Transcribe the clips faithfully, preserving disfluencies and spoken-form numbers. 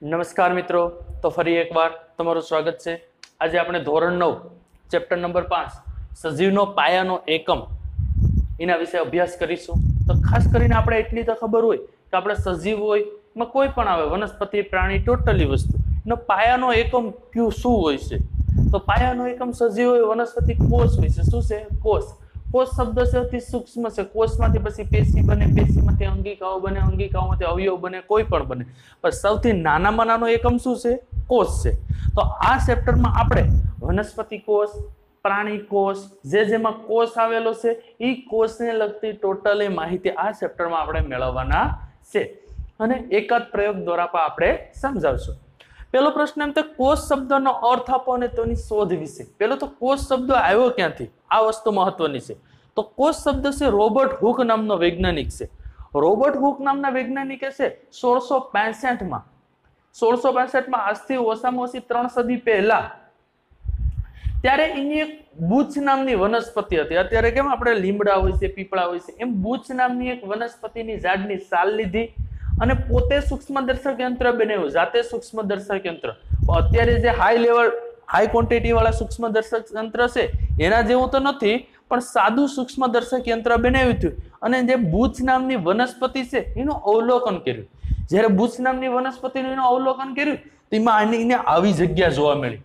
નમસ્કાર મિત્રો, તો ફરી એકવાર તમારું સ્વાગત છે। આજે આપણે ધોરણ નવ ચેપ્ટર નંબર પાંચ સજીવનો પાયાનો એકમ એના વિશે અભ્યાસ કરીશું। તો ખાસ કરીને આપણે એટલી તો ખબર હોય કે આપણે સજીવ હોય એમાં કોઈ પણ આવે વનસ્પતિ પ્રાણી ટોટલી વસ્તુ એનો પાયાનો એકમ કયું શું હોય છે। તો પાયાનો એકમ સજીવ હોય વનસ્પતિ કોષ હોય છે। શું છે? કોષ। કોષ શબ્દ છે અતિ સૂક્ષ્મ છે। કોષમાંથી પછી પેશી બને, પેશીમાંથી અંગિકાઓ બને, અંગિકાઓમાંથી અવયવ બને, કોઈ પણ બને, પણ સૌથી નાનામાં નાનો એકમ શું છે? કોષ છે। તો આ ચેપ્ટરમાં આપણે વનસ્પતિ કોષ, પ્રાણી કોષ, જે જેમાં કોષ આવેલો છે એ કોષને લગતી ટોટલી માહિતી આ ચેપ્ટરમાં આપણે મેળવવાના છે અને એકાદ પ્રયોગ દ્વારા પણ આપણે સમજાવશું। પેલો પ્રશ્ન એમ તો કોષ શબ્દનો અર્થ આપો અને તેની શોધ વિશે। પેલો તો કોષ શબ્દ આવ્યો ક્યાંથી, આ વસ્તુ મહત્વની છે। તો કોષ શબ્દ છે રોબર્ટ હુક નામનો વૈજ્ઞાનિક છે। રોબર્ટ હુક નામના વૈજ્ઞાનિકે છે સોળસો પાંસઠ માં સોળસો પાંસઠ માં આજથી ઓછામાં ઓછી ત્રણ સદી પહેલા ત્યારે એની એક બુચ નામની વનસ્પતિ હતી। અત્યારે કેમ આપણે લીમડા હોય છે, પીપળા હોય છે, એમ બુચ નામની એક વનસ્પતિની ઝાડની સાલ લીધી અને પોતે સૂક્ષ્મદર્શક યંત્ર બનાવ્યું, જાતે સૂક્ષ્મદર્શક યંત્ર। અત્યારે જે હાઈ લેવલ હાઈ ક્વોન્ટિટી વાળા સૂક્ષ્મદર્શક યંત્ર છે એના જેવું તો નથી, પણ સાદું સૂક્ષ્મદર્શક યંત્ર બનાવ્યું હતું અને જે બુચ નામની વનસ્પતિ છે એનું અવલોકન કર્યું। જ્યારે બુચ નામની વનસ્પતિનું એનું અવલોકન કર્યું તેમાં એને આવી જગ્યા જોવા મળી,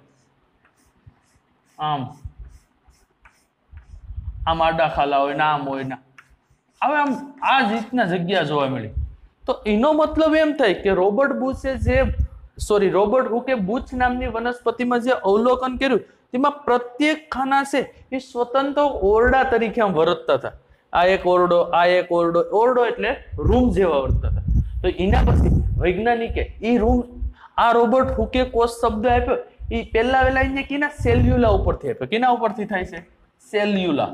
આમ આમ આડા ખાલા હોય ના આમ હોય ના હવે આમ આ જ રીતના જગ્યા જોવા મળી। તો એનો મતલબ એમ થાય કે રોબર્ટ બુચે જે સોરી રોબર્ટ હુકે બુચ નામની વનસ્પતિમાં જે અવલોકન કર્યું તેમાં પ્રત્યેક ખાના છે એ સ્વતંત્ર ઓરડા તરીકે આમ વર્તતા હતા। આ એક ઓરડો, આ એક ઓરડો, ઓરડો એટલે રૂમ જેવા વર્તતા હતા। તો એના પછી વૈજ્ઞાનિકે એ રૂમ આ રોબર્ટ હુકે કોષ શબ્દ આપ્યો એ પહેલા વેલા એને કીના સેલ્યુલા ઉપરથી આપ્યો। કેના ઉપરથી થાય છે? સેલ્યુલા।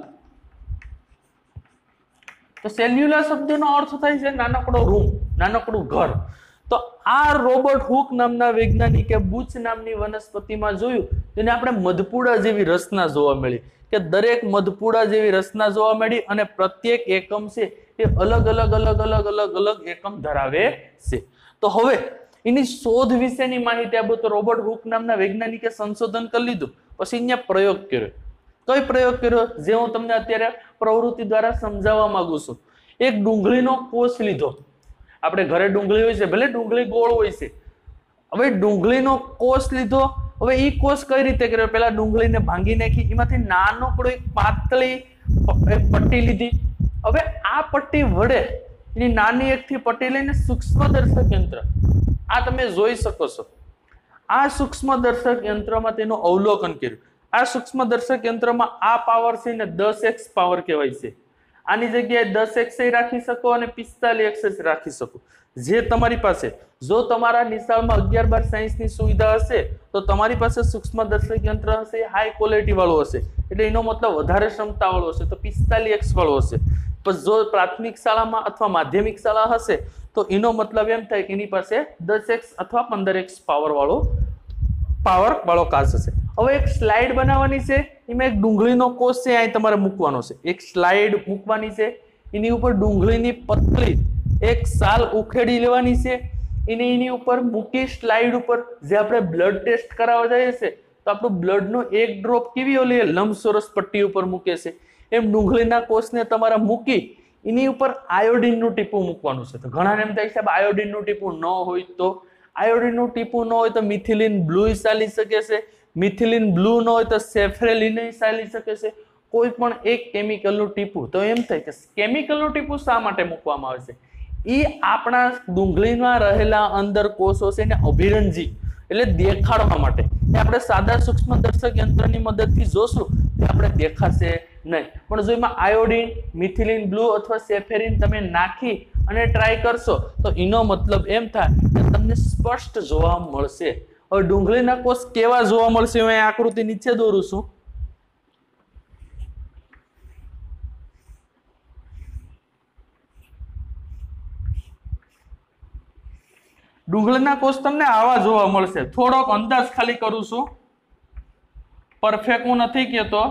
તો સેલ્યુલા શબ્દનો અર્થ થાય છે નાનકડો રૂમ, નાનકડું ઘર। તો આ રોબર્ટ હુક નામના વૈજ્ઞાનિકે બુચ નામની વનસ્પતિમાં જોયું તેને આપણે મધપૂડા જેવી રચના જોવા મળી કે દરેક મધપૂડા જેવી રચના જોવા મળી અને પ્રત્યેક એકમ છે એ અલગ અલગ અલગ અલગ અલગ અલગ એકમ ધરાવે છે। તો હવે એની શોધ વિશેની માહિતી આપો તો રોબર્ટ હુક નામના વૈજ્ઞાનિકે સંશોધન કરી લીધું, પછી અહીંયા પ્રયોગ કર્યો। કઈ પ્રયોગ કર્યો જે હું તમને અત્યારે પ્રવૃત્તિ દ્વારા સમજાવવા માંગુ છું। એક ડુંગળીનો કોષ લીધો, આપણે ઘરે ડુંગળી હોય છે, ભલે ડુંગળી ગોળ હોય છે, હવે ડુંગળીનો કોષ લીધો। હવે એ કોષ કઈ રીતે કર્યો? પેલા ડુંગળીને ભાંગી નાખી, એમાંથી નાનકડો એક પાતળી એક પટ્ટી લીધી। હવે આ પટ્ટી વડે એની નાની એકથી પટ્ટી લઈને સૂક્ષ્મદર્શક યંત્ર, આ તમે જોઈ શકો છો, આ સૂક્ષ્મદર્શક યંત્રમાં તેનું અવલોકન કર્યું। આ સૂક્ષ્મદર્શક યંત્રમાં આ પાવર છે ને દસ એક્સ પાવર કહેવાય છે। આની જગ્યાએ દસ એક્સ રાખી શકો અને પિસ્તાલીસ એક્સ રાખી શકો, જે તમારી પાસે। જો તમારા નિશાળમાં અગિયાર બાર સાયન્સની સુવિધા હશે તો તમારી પાસે સૂક્ષ્મદર્શક યંત્ર હશે, હાઈ ક્વોલિટી વાળું હશે, એટલે એનો મતલબ વધારે ક્ષમતા વાળો હશે, તો પિસ્તાલીસ એક્સ વાળો હશે। પણ જો પ્રાથમિક શાળામાં અથવા માધ્યમિક શાળા હશે તો એનો મતલબ એમ થાય કે એની પાસે દસ એક્સ અથવા પંદર એક્સ પાવર વાળો પાવર વાળો કાચ હશે। હવે એક સ્લાઇડ બનાવવાની છે, એમાં એક ડુંગળીનો કોષ છે અહીં તમારે મૂકવાનો છે, એક સ્લાઇડ મૂકવાની છે, એની ઉપર ડુંગળીની પતલી એક સાલ ઉખેડી લેવાની છે, એને એની ઉપર મૂકી સ્લાઇડ ઉપર જે આપણે બ્લડ ટેસ્ટ કરાવવા જઈએ છે તો આપણું બ્લડનો એક ડ્રોપ કેવી ઓલી લંબચોરસ પટ્ટી ઉપર મૂકે છે એમ ડુંગળીના કોષને તમારે મૂકી એની ઉપર આયોડિનનું ટીપું મૂકવાનું છે। તો ઘણાને એમ થાય સાહેબ આયોડિનનું ટીપું ન હોય તો આયોડિનનું ટીપું ન હોય તો મિથિલિન બ્લુ ચાલી શકે છે, મિથિલિન બ્લુ ન હોય તો સેફ્રેલિન ચાલી શકે છે, કોઈ પણ એક કેમિકલનું ટીપું। તો એમ થાય કે કેમિકલનું ટીપું શા માટે મૂકવામાં આવે છે? એ આપણા ડુંગળીમાં રહેલા અંદર કોષો છે એને અભિરંજી એટલે દેખાડવા માટે। આપણે સાદા સૂક્ષ્મદર્શક યંત્રની મદદથી જોશું તો આપણે દેખાશે નહીં, પણ જો એમાં આયોડિન, મિથિલિન બ્લુ અથવા સેફેરિન તમે નાખી અને ટ્રાય કરશો તો એનો મતલબ એમ થાય કે તમને સ્પષ્ટ જોવા મળશે। હવે ડુંગળીના કોષ કેવા જોવા મળશે હું આકૃતિ નીચે દોરું છું। ડુંગળીના કોષ તમને આવા જોવા મળશે। થોડોક અંદાજ ખાલી કરું છું, પરફેક્ટ હું નથી કહેતો।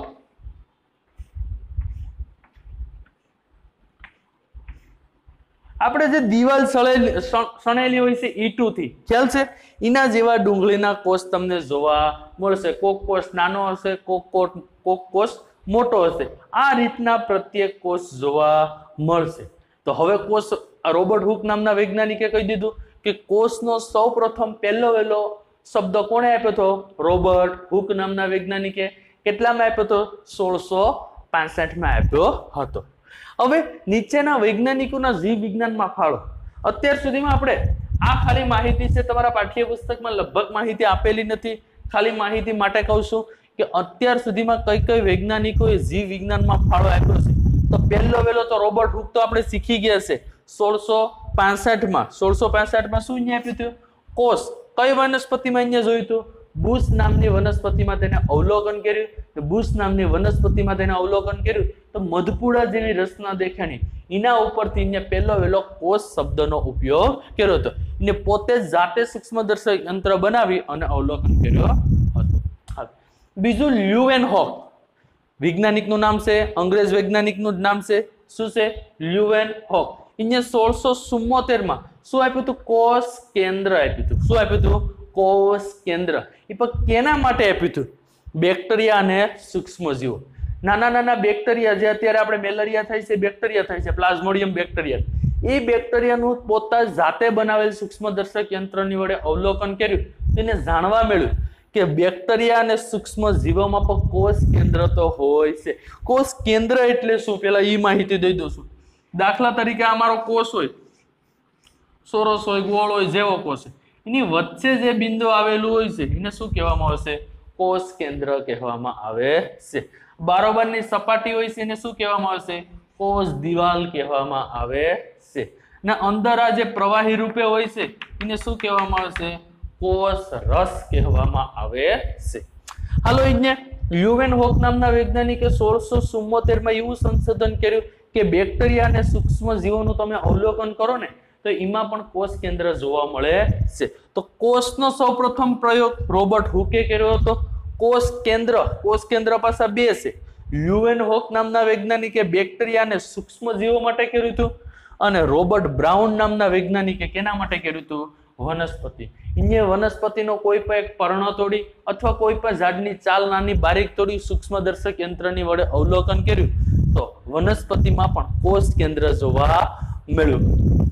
આપણે જે દિવાલ સળેલી સણેલી હોય છે ઈંટું થી, ખ્યાલ છે? એના જેવા ડુંગળીના કોષ તમને જોવા મળશે. કોક કોષ નાનો હશે, કોક કોક કોષ મોટો હશે. આ રીતના પ્રત્યેક કોષ જોવા મળશે. તો હવે કોષ રોબર્ટ હુક નામના વૈજ્ઞાનિકે કહી દીધું કે કોષનો સૌ પ્રથમ પહેલો વહેલો શબ્દ કોણે આપ્યો હતો? રોબર્ટ હુક નામના વૈજ્ઞાનિકે. કેટલામાં આપ્યો હતો? સોળસો પાસઠ માં આપ્યો હતો. હવે નીચેના વૈજ્ઞાનિકોના જીવ વિજ્ઞાનમાં ફાળો. અત્યાર સુધીમાં આપણે આ ખાલી માહિતી છે, તમારા પાઠ્યપુસ્તકમાં લગભગ માહિતી આપેલી નથી. ખાલી માહિતી માટે કહું છું કે અત્યાર સુધીમાં કઈ કઈ વૈજ્ઞાનિકોએ જીવ વિજ્ઞાનમાં ફાળો આપ્યો છે. તો પહેલો વહેલો તો રોબર્ટ હુક તો આપણે શીખી ગયા છે. સોળસો પાસઠ માં સોળસો પાસઠ માં શું અહીંયા આપ્યું હતું? કોષ. કઈ વનસ્પતિમાં અહીંયા જોયું હતું? બુશ નામની વનસ્પતિમાં તેને અવલોકન કર્યું. બુશ નામની વનસ્પતિમાં તેને અવલોકન કર્યું તો મધપૂડા જેવી રચના દેખાણી, એના ઉપરથી એને પહેલો વહેલો કોષ શબ્દનો ઉપયોગ કર્યો હતો. એને પોતે જાતે સૂક્ષ્મદર્શક યંત્ર બનાવી અને અવલોકન કર્યો હતો. બીજું લ્યુવેનહોક વૈજ્ઞાનિકનું નામ છે, અંગ્રેજ વૈજ્ઞાનિકનું નામ છે. શું છે? લ્યુવેનહોક. એને સોળસો ચુમ્મોતેર માં શું આપ્યું હતું? કોષ કેન્દ્ર આપ્યું હતું. શું આપ્યું હતું? કોષ કેન્દ્ર. એ પણ કેના માટે આપ્યું હતું? બેક્ટેરિયા અને સૂક્ષ્મજીવો. નાના નાના બેક્ટેરિયા જે અત્યારે આપણે મેલેરિયા થાય છે, બેક્ટેરિયા થાય છે, પ્લાઝ્મોડિયમ બેક્ટેરિયા, એ બેક્ટેરિયાનું પોતા જાતે બનાવેલ સૂક્ષ્મદર્શક યંત્રની વડે અવલોકન કર્યું. તેને જાણવા મળ્યું કે બેક્ટેરિયા અને સૂક્ષ્મ જીવોમાં પણ કોષ કેન્દ્ર તો હોય છે. કોષ કેન્દ્ર એટલે શું? પેલા એ માહિતી દઈ દઉં છું. દાખલા તરીકે અમારો કોષ હોય, સોરસ હોય, ગોળ હોય, જેવો કોષ હોય, એની વચ્ચે જે બિંદુ આવેલું હોય છે એને શું કહેવામાં આવશે? કોષ કેન્દ્ર કહેવામાં આવે છે. બારોબારની સપાટી હોય છે એને શું કહેવામાં આવશે? કોષ દિવાલ કહેવામાં આવે છે. ને અંદર આ જે પ્રવાહી રૂપે હોય છે એને શું કહેવામાં આવશે? કોષ રસ કહેવામાં આવે છે. હાલો, એને લ્યુવેનહોક નામના વૈજ્ઞાનિકે સોળસો ચુમ્મોતેર માં એવું સંશોધન કર્યું કે બેક્ટેરિયા અને સૂક્ષ્મ જીવોનું તમે અવલોકન કરો ને તો એમાં પણ કોષ કેન્દ્ર જોવા મળે છે. તો કોષનો સૌપ્રથમ પ્રયોગ રોબર્ટ હુકે કર્યો હતો. કોષ કેન્દ્ર કોષ કેન્દ્ર પાછા બે છે. લ્યુવેનહોક નામના વૈજ્ઞાનિકે બેક્ટેરિયા અને સૂક્ષ્મ જીવો માટે કર્યું હતું અને રોબર્ટ બ્રાઉન નામના વૈજ્ઞાનિકે કેના માટે કર્યું હતું? વનસ્પતિ. એને વનસ્પતિનો કોઈ પણ એક પર્ણ તોડી અથવા કોઈ પણ ઝાડની ચાલ નાની બારીક તોડી સૂક્ષ્મદર્શક યંત્રની વડે અવલોકન કર્યું તો વનસ્પતિમાં પણ કોષ કેન્દ્ર જોવા મળ્યું.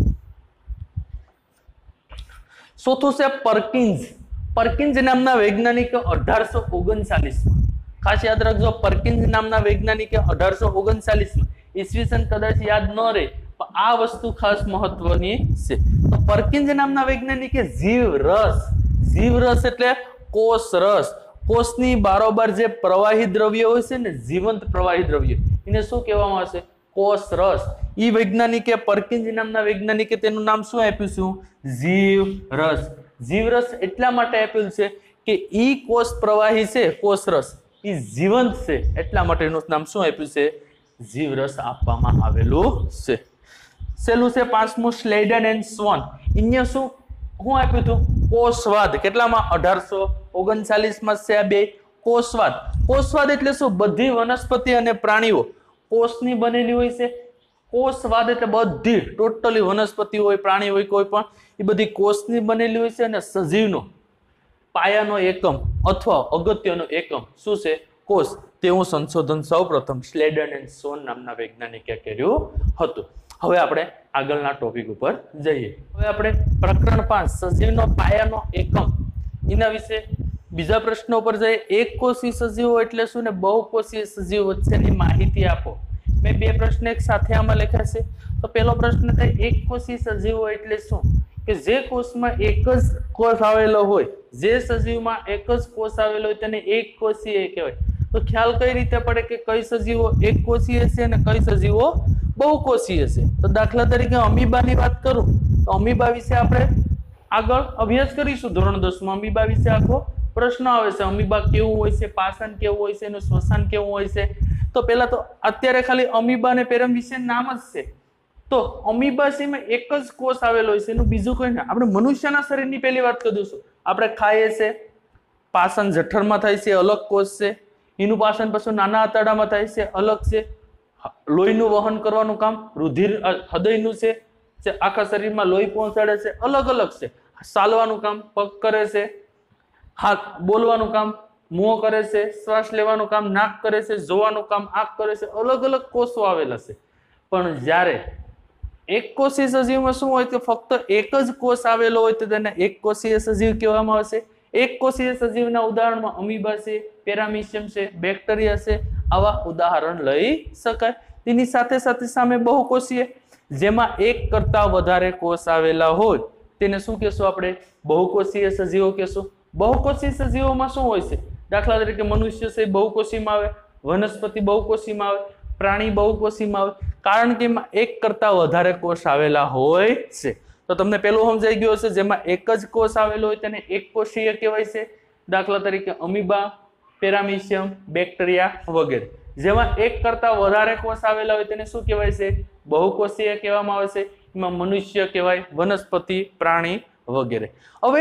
ચોથું છે પર્કિન્સ. પર્કિન્સ નામના વૈજ્ઞાનિકે અઢારસો ઓગણચાલીસ માં, ખાસ યાદ રાખજો, પર્કિન્સ નામના વૈજ્ઞાનિકે અઢારસો ઓગણચાલીસ માં, ઈસવીસન કદાચ યાદ ન રહે પણ આ વસ્તુ ખાસ મહત્વની છે. તો પર્કિન્સ નામના વૈજ્ઞાનિકે જીવ રસ, જીવ રસ એટલે કોષ રસ, કોષની બારોબાર જે પ્રવાહી દ્રવ્ય હોય છે ને, જીવંત પ્રવાહી દ્રવ્ય, એને શું કહેવામાં આવશે? કોષ રસ. ઈ વૈજ્ઞાનિકે પર્કિન્સ નામના વૈજ્ઞાનિકે તેનું નામ શું આપ્યું છે? જીવ રસ. જીવ રસ એટલા માટે આપ્યું છે કે ઈ કોષ પ્રવાહી છે, કોષ રસ, ઈ જીવંત છે, એટલા માટે એનું નામ શું આપ્યું છે? જીવ રસ આપવામાં આવેલું છે. છેલ્લું છે પાંચમું સ્લેડન એન્ડ સ્વોન. એને શું શું આપ્યું હતું? કોષવાદ. કેટલામાં? અઢારસો ઓગણચાલીસ માં છે આ બે. કોષવાદ. કોષવાદ એટલે શું? બધી વનસ્પતિ અને પ્રાણીઓ કોષની બનેલી હોય છે. કોષવાદ એટલે બધી ટોટલી વનસ્પતિ હોય, પ્રાણી હોય, કોઈ પણ, એ બધી કોષની બનેલી હોય છે અને સજીવનો પાયાનો એકમ અથવા અગત્યનો એકમ શું છે? કોષ. તેવું સંશોધન સૌપ્રથમ સ્લેડન એન્ડ સ્વોન નામના વૈજ્ઞાનિકે કર્યું હતું. હવે આપણે આગળના ટોપિક ઉપર જઈએ. હવે આપણે પ્રકરણ પાંચ સજીવનો પાયાનો એકમ એના વિશે બીજા પ્રશ્નો પર જઈએ. એક કોષી સજીવો એટલે શું ને બહુકોષીય સજીવ વચ્ચેની માહિતી આપો. મેં બે પ્રશ્ન એક સાથે આમાં લખ્યા છે. તો પહેલો પ્રશ્ન થાય એક કોષી સજીવો એટલે શું? કે જે કોષમાં એક જ કોષ આવેલો હોય, જે સજીવમાં એક જ કોષ આવેલો હોય તેને એક કોષીય કહેવાય. તો ખ્યાલ કઈ રીતે પડે કે કઈ સજીવો એક કોષીય છે અને કઈ સજીવો બહુકોષીય છે? તો દાખલા તરીકે અમીબાની વાત કરું તો અમીબા વિશે આપણે આગળ અભ્યાસ કરીશું. ધોરણ દસ માં અમીબા વિશે આખો પ્રશ્ન આવે છે. અમીબા કેવું હોય છે, પાષાણ કેવું હોય છે, એનું શ્વસન કેવું હોય છે. તો પહેલા તો અત્યારે ખાલી અમીબા અને પેરમ વિશે નામ જ છે. તો અમીબાસીમાં એક જ કોષ આવેલો હોય છે, એનું બીજું કોઈ ના. આપણે મનુષ્યના શરીરની પહેલી વાત કરી દઈશું. આપણે ખાઈએ છે, પાષાણ જઠરમાં થાય છે, અલગ કોષ છે. એનું પાષાણ પાછું નાના આંતરડામાં થાય છે, અલગ છે. લોહીનું વહન કરવાનું કામ રુધિર હૃદયનું છે, જે આખા શરીરમાં લોહી પહોંચાડે છે, અલગ અલગ છે. ચાલવાનું કામ પગ કરે છે, હાથ બોલવાનું કામ મોં કરે છે, શ્વાસ લેવાનું કામ નાક કરે છે, જોવાનું કામ આંખ કરે છે. અલગ અલગ કોષો આવેલા છે. પણ જ્યારે એક કોષીય સજીવમાં શું હોય કે ફક્ત એક જ કોષ આવેલો હોય તો તેને એક કોષીય સજીવ કહેવામાં આવશે. એક કોષીય સજીવના ઉદાહરણમાં અમીબા છે, પેરામીશિયમ છે, બેક્ટેરિયા છે, આવા ઉદાહરણ લઈ શકાય. તેની સાથે સાથે સામે બહુકોષીય, જેમાં એક કરતા વધારે કોષ આવેલા હોય તેને શું કહેશું આપણે? બહુકોષીય સજીવો કહેશું. બહુકોષીય સજીવોમાં શું હોય છે? દાખલા તરીકે મનુષ્ય છે બહુકોષીમાં આવે, વનસ્પતિ બહુકોષીમાં આવે, પ્રાણી બહુકોષીમાં આવે, કારણ કે એમાં એક કરતા વધારે કોષ આવેલા હોય છે. તો તમને પેલું સમજાઈ ગયું હશે, જેમાં એક જ કોષ આવેલો હોય તેને એક કોષીય કહેવાય છે. દાખલા તરીકે અમીબા, પેરામીશિયમ, બેક્ટેરિયા વગેરે. જેમાં એક કરતા વધારે કોષ આવેલા હોય તેને શું કહેવાય છે? બહુકોષીય કહેવામાં આવે છે. એમાં મનુષ્ય કહેવાય, વનસ્પતિ, પ્રાણી વગેરે. હવે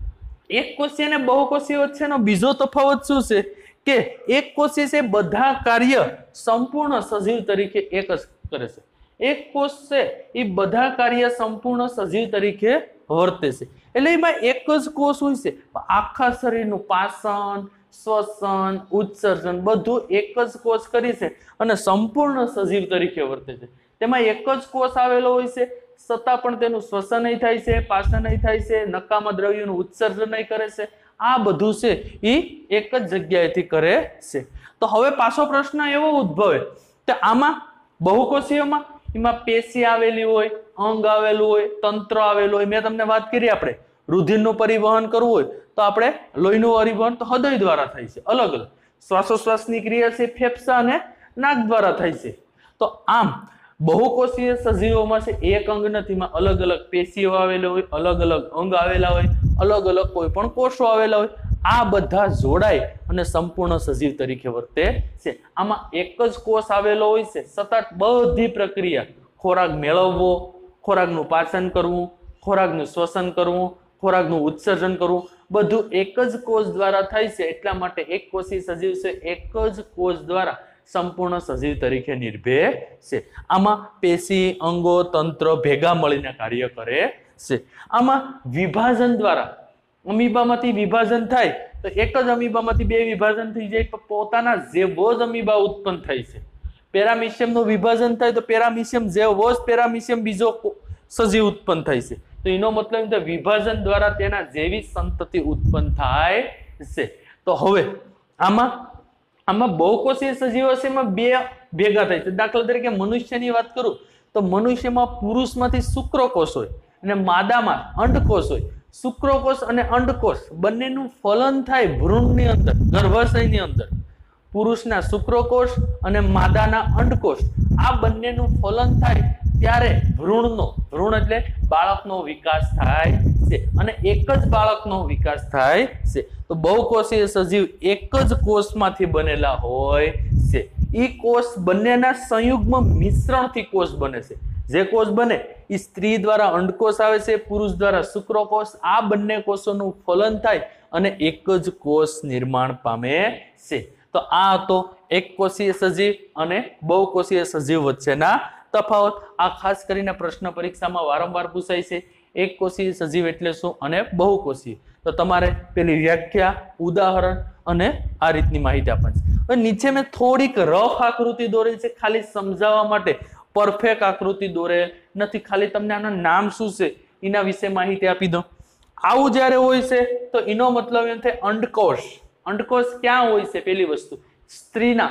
એક કોષીય અને બહુકોષીય વચ્ચેનો બીજો તફાવત શું છે કે એક કોષીય છે બધા કાર્ય સંપૂર્ણ સજીવ તરીકે એક જ કરે છે. એક કોષ છે એ બધા કાર્ય સંપૂર્ણ સજીવ તરીકે વર્તે છે. એટલે એમાં એક જ કોષ હોય છે, આખા શરીરનું પાચન, શ્વસન, ઉત્સર્જન બધું એક જ કોષ કરી છે અને સંપૂર્ણ સજીવ તરીકે વર્તે છે. તેમાં એક જ કોષ આવેલો હોય છે, છતાં પણ તેનું શ્વસન નહીં થાય છે, પાચન નહીં થાય છે, નકામા દ્રવ્યોનું ઉત્સર્જન નહીં કરે છે. આ બધું છે એ એક જ જગ્યાએથી કરે છે. તો હવે પાછો પ્રશ્ન એવો ઉદ્ભવે કે આમાં બહુકોષીયમાં એમાં પેશી આવેલી હોય, અંગ આવેલું હોય, તંત્ર આવેલું હોય. મેં તમને વાત કરી, આપણે રુધિરનું પરિવહન કરવું હોય તો આપણે લોહીનું પરિવહન તો હૃદય દ્વારા થાય છે. અલગ અલગ શ્વાસોશ્વાસની ક્રિયા છે ફેફસા અને નાક દ્વારા થાય છે. તો આમ બહુકોષીય સજીવોમાં છે એક અંગ નથી, માં અલગ અલગ પેશીઓ આવેલા હોય, અલગ અલગ અંગ આવેલા હોય, અલગ અલગ કોઈ પણ કોષો આવેલા હોય. આ બધા જોડાય અને સંપૂર્ણ સજીવ તરીકે વર્તે છે. આમાં એક જ કોષ આવેલો હોય છે, સતત બધી પ્રક્રિયા, ખોરાક મેળવવો, ખોરાકનું પાચન કરવું, ખોરાકનું શ્વસન કરવું, ખોરાકનું ઉત્સર્જન કરવું, બધું એક જ કોષ દ્વારા થાય છે. એટલા માટે એક કોષી સજીવ છે એક જ કોષ દ્વારા સંપૂર્ણ સજીવ તરીકે નિર્ભે છે. આમાં પેશી, અંગો, તંત્ર ભેગા મળીને કાર્ય કરે છે. આમાં વિભાજન દ્વારા અમીબામાંથી વિભાજન થાય તો એક જ અમીબામાંથી બે વિભાજન થઈ જાય તો પોતાના જેવો જ અમીબા ઉત્પન્ન થાય છે. પેરામીશિયમનું વિભાજન થાય તો પેરામીશિયમ જેવો જ પેરામીશિયમ બીજો સજીવ ઉત્પન્ન થાય છે. તો એનો મતલબ કે વિભાજન દ્વારા તેના જેવી સંતતિ ઉત્પન્ન થાય છે. તો હવે આમાં આમાં બહુકોષીય સજીવો છે એમાં બે ભેગા થાય છે. દાખલા તરીકે મનુષ્યની વાત કરું તો મનુષ્યમાં પુરુષમાંથી શુક્રકોષ હોય અને માદામાં અંડકોષ હોય. શુક્રકોષ અને અંડકોષ બંનેનું ફલન થાય ભ્રૂણની અંદર, ગર્ભાશયની અંદર. પુરુષના શુક્રકોષ અને માદાના અંડકોષ આ બંનેનું ફલન થાય ત્યારે ભ્રૂણનો, ભ્રૂણ એટલે બાળકનો વિકાસ થાય છે અને એક જ બાળકનો વિકાસ થાય છે. તો બહુકોષીય સજીવ એક જ કોષમાંથી બનેલા હોય છે. એ કોષ બંનેના સંયુગ્મ મિશ્રણથી કોષ બને છે. જે કોષ બને એ સ્ત્રી દ્વારા અંડકોષ આવે છે, પુરુષ દ્વારા શુક્રકોષ. આ બંને કોષોનું ફલન થાય અને એક જ કોષ નિર્માણ પામે છે. તો આ હતો એક કોષીય સજીવ અને બહુકોષીય સજીવ વચ્ચેના તફાવત. આ ખાસ કરીને પ્રશ્ન પરીક્ષામાં વારંવાર પૂછાય છે. એક કોષીય સજીવ એટલે શું અને બહુકોષીય. તો તમારે પેલી વ્યાખ્યા, ઉદાહરણ અને આ રીતની માહિતી આપવાની છે. હવે નીચે મેં થોડીક રફ આકૃતિ દોરેલ છે ખાલી સમજાવવા માટે. પરફેક્ટ આકૃતિ દોરેલ નથી, ખાલી તમને આના નામ શું છે એના વિશે માહિતી આપી દો. આવું જ્યારે હોય છે તો એનો મતલબ એમ થાય અંડકોષ. અંડકોષ ક્યાં હોય છે? પેલી વસ્તુ સ્ત્રીના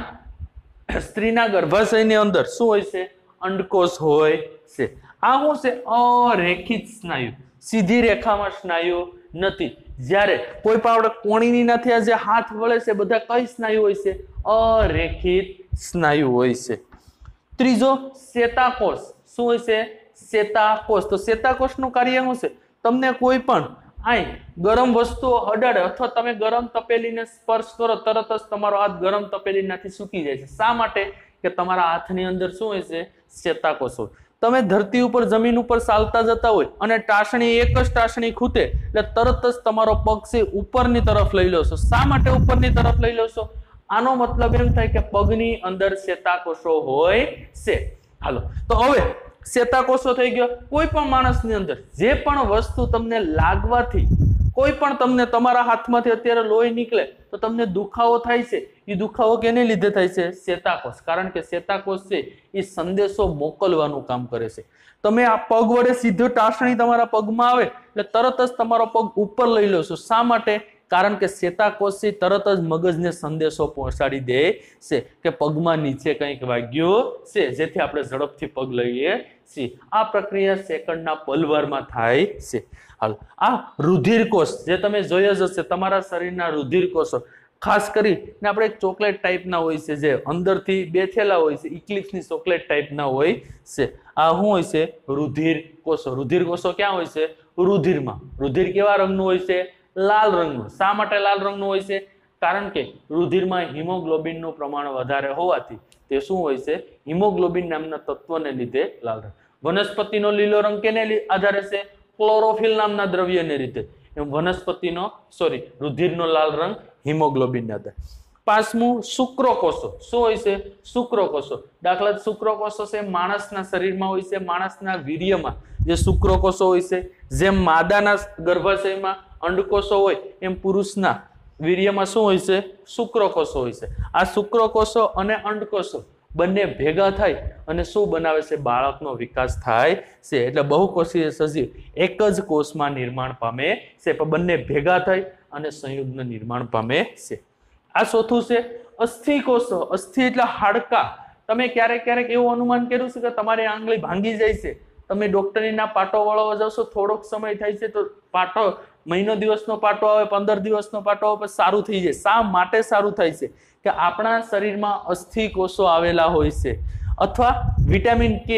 સ્ત્રીના ગર્ભાશયની અંદર શું હોય છે? અંડકોષ હોય છે. આ શું છે? અરેખિત સ્નાયુ, સીધી રેખામાં સ્નાયુ નથી. જ્યારે કોઈ પણ આપણે કોણીની નથી, આ જે હાથ વળે છે બધા કઈ સ્નાયુ હોય છે? અરેખિત સ્નાયુ હોય છે. ત્રીજો ચેતાકોષ. શું હોય છે? ચેતાકોષ. તો ચેતાકોષનું કાર્ય શું છે? તમને કોઈ પણ આય ગરમ વસ્તુઓ અડાડે અથવા તમે ગરમ તપેલીને સ્પર્શ કરો તરત જ તમારો હાથ ગરમ તપેલીનાથી સૂકી જાય છે. શા માટે? કે તમારા હાથની અંદર શું હોય છે? ચેતાકોષ હોય. તમે ધરતી ઉપર, જમીન ઉપર ચાલતા જતા હોય અને ટાસણી, એક જ ટાસણી ખૂટે એટલે તરત જ તમારો પગ છે ઉપરની તરફ લઈ લો છો. શા માટે ઉપરની તરફ લઈ લો છો? આનો મતલબ એમ થાય કે પગની અંદર ચેતાકોષો હોય છે. હાલો, તો હવે ચેતાકોષો થઈ ગયો. કોઈ પણ માણસની અંદર જે પણ વસ્તુ તમને લાગવાથી, કોઈ પણ તમને તમારા હાથમાંથી અત્યારે લોહી નીકળે તો તમને દુખાવો થાય છે, એ દુખાવો કેને લીધે થાય છે? ચેતાકોષ. કારણ કે ચેતાકોષ છે એ સંદેશો મોકલવાનું કામ કરે છે. તમે આ પગ વડે સીધો ટાસણી તમારા પગમાં આવે એટલે તરત જ તમારો પગ ઉપર લઈ લો છો. શા માટે? કારણ કે ચેતાકોષ તરત જ મગજને સંદેશો પહોંચાડી દે છે કે પગમાં નીચે કંઈક વાગ્યું છે, જેથી આપણે ઝડપથી પગ લઈએ છીએ. આ પ્રક્રિયા સેકન્ડના પલવારમાં થાય છે. હાલ, આ રુધિરકોષ જે તમે જોયા જ હશે, તમારા શરીરના રુધિરકોષો ખાસ કરીને આપણે એક ચોકલેટ ટાઈપના હોય છે, જે અંદરથી બેઠેલા હોય છે, ઇક્લિપ્સની ચોકલેટ ટાઈપના હોય છે. આ શું હોય છે? રુધિરકોષો. રુધિરકોષો ક્યાં હોય છે? રુધિરમાં. રુધિર કેવા રંગનું હોય છે? લાલ રંગનું. શા માટે લાલ રંગનું હોય છે? કારણ કે રુધિરમાં હિમોગ્લોબિનનું પ્રમાણ વધારે હોવાથી તે શું હોય છે? હિમોગ્લોબિન નામના તત્વને લીધે લાલ રંગ. વનસ્પતિનો લીલો રંગ કેને આધારે છે? ક્લોરોફિલ નામના દ્રવ્યને રીતે. એમ વનસ્પતિનો સોરી રુધિરનો લાલ રંગ હિમોગ્લોબિન આધારે. પાંચમું શુક્રકોષો. શું હોય છે? શુક્રકોષો. દાખલા શુક્રકોષો છે માણસના શરીરમાં હોય છે. માણસના વીર્યમાં જે શુક્રકોષો હોય છે, જેમ માદાના ગર્ભાશયમાં અંડકોષો હોય એમ પુરુષના વીર્યમાં શું હોય છે? શુક્રકોષો હોય છે. આ શુક્રકોષો અને અંડકોષો બંને ભેગા થાય અને શું બનાવે છે? બાળકનો વિકાસ થાય છે. એટલે બહુકોષીય સજીવ એક જ કોષમાં નિર્માણ પામે છે, પણ બંને ભેગા થાય અને સંયુગ્મ નિર્માણ પામે છે. આ ચોથું છે અસ્થિકોષો. અસ્થિ એટલે હાડકા. તમે ક્યારેક ક્યારેક એવું અનુમાન કર્યું છે કે તમારી આંગળી ભાંગી જાય છે, તમે ડોક્ટરીના પાટો વળવા જાવ છો, થોડોક સમય થાય છે તો પાટો મહિનો દિવસનો પાટો આવે, પંદર દિવસનો પાટો આવે, સારું થઈ જાય. શા માટે સારું થાય છે? કે આપણા શરીરમાં અસ્થિકોષો આવેલા હોય છે. અથવા વિટામિન કે.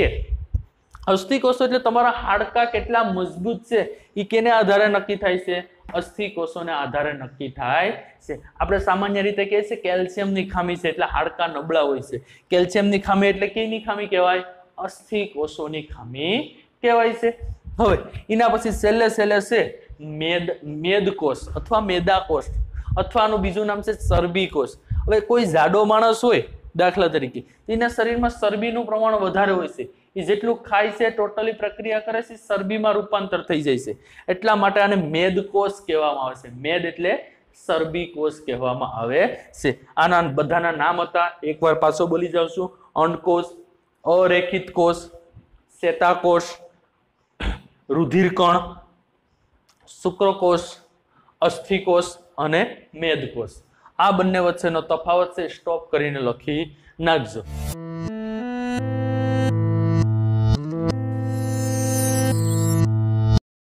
અસ્થિકોષો એટલે તમારા હાડકા કેટલા મજબૂત છે એ કેને આધારે નક્કી થાય છે? અસ્થિકોષોને આધારે નક્કી થાય છે. આપણે સામાન્ય રીતે કહીએ છીએ કેલ્શિયમની ખામી છે એટલે હાડકા નબળા હોય છે. કેલ્શિયમની ખામી એટલે કેની ખામી કહેવાય? અસ્થિકોષોની ખામી કહેવાય છે. હવે એના પછી છેલ્લે છેલ્લે છે મેદ મેદકોષ અથવા મેદાકોષ, અથવા આનું બીજું નામ છે ચરબીકોષ. હવે કોઈ જાડો માણસ હોય દાખલા તરીકે, એના શરીરમાં ચરબીનું પ્રમાણ વધારે હોય છે. એ જેટલું ખાય છે ટોટલી પ્રક્રિયા કરે છે, ચરબીમાં રૂપાંતર થઈ જાય છે. એટલા માટે આને મેદકોષ કહેવામાં આવે છે. મેદ એટલે ચરબીકોષ કહેવામાં આવે છે. આના બધાના નામ હતા, એકવાર પાછો બોલી જાઉં છું. અંડકોષ, અરેખિત કોષ, ચેતાકોષ, રુધિરકણ, શુક્રકોષ, અસ્થિકોષ અને મેદકોષ. આ બંને વચ્ચેનો તફાવત છે સ્ટોપ કરીને લખી નાખજો.